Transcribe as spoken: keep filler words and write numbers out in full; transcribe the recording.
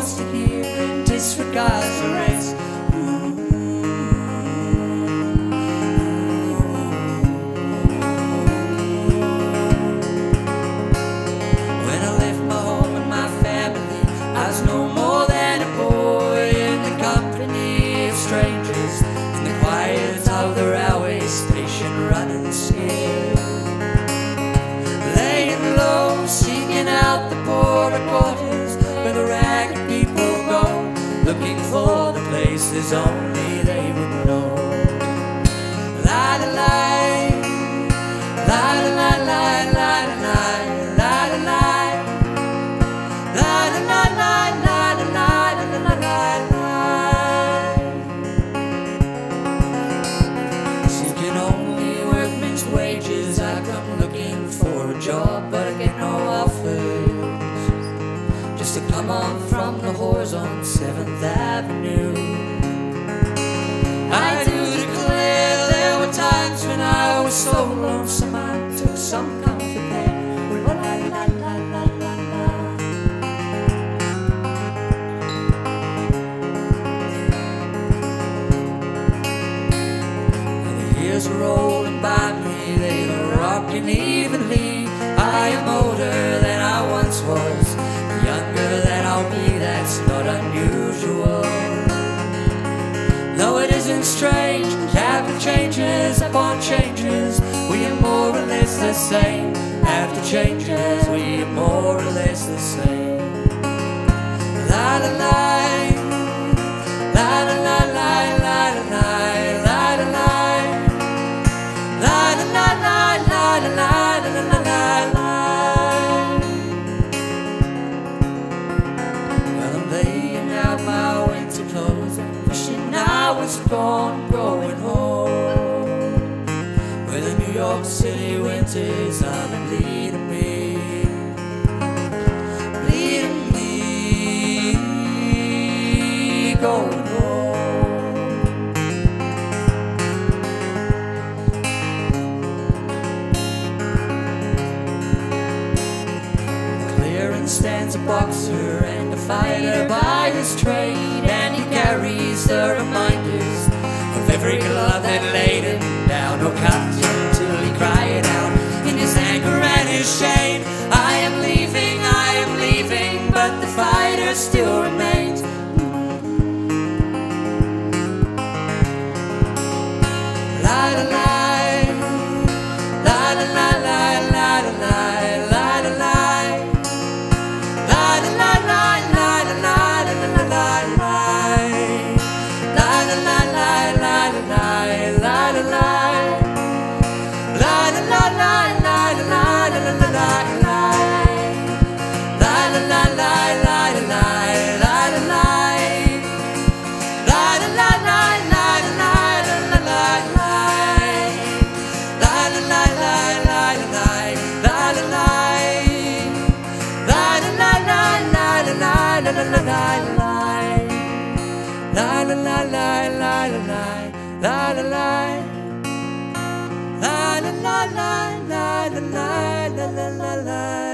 wants to hear, disregards the rest. When I left my home and my family, I was no more than a boy in the company of strangers, in the quiet of the railway station, running scared, laying low, seeking out the poorer quarters where the ragged people go, looking for the places only they would know. La la la, la la la la, la la la, la la la, la la la, la la la, la la la. Seeking only workmen's wages, I come looking for a job, but I get no offers, just to come on from the whores on seventh avenue. I do declare there were times when I was so lonesome I took some comfort there. La la la la la la la. And the years are rolling by me, they are rocking evenly. I am older than I once was, younger than I'll be, that's not unusual. No, it isn't strange, after changes upon changes, we are more or less the same. After changes, we are more or less the same. La la la, la la la la, la la la, la la la, la la la la, la la la, la la la. Well, I'm laying out my winter clothes, wishing I was gone, going home, where the New York City winters are bleeding me, bleeding me, going home. The clearance stands a boxer and a fighter by his trade, and he carries the reminders of every glove that laid him down or cut him till he cried out in his anger and his shame. I am leaving, I am leaving, but the fighter still remains. La la la, la la la la, la la la, la la la, la la la la, la la la, la la la. La la la la la la la la la, la la la la la la la la la la, la la la la la la la la la, la la la la la la la la, la la la la la la la, la la la, la la la la la la la la la. La la la la la la la la la la, la la la la la la la la la la.